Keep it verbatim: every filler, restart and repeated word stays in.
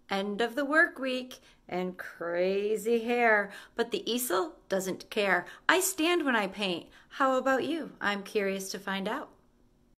end of the work week, and crazy hair. But the easel doesn't care. I stand when I paint. How about you? I'm curious to find out.